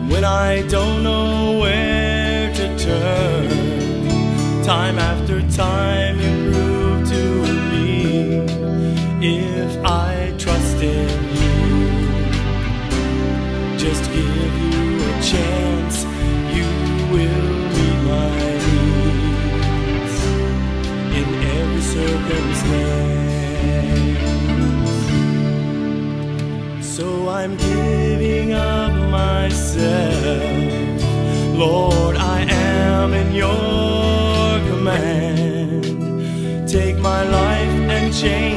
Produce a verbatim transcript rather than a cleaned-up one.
when I don't know where to turn. Time after time you prove to me, if I trust in you, just give you a chance, you will meet my needs in every circumstance. So I'm giving up myself, Lord, I am in your command. Take my life and change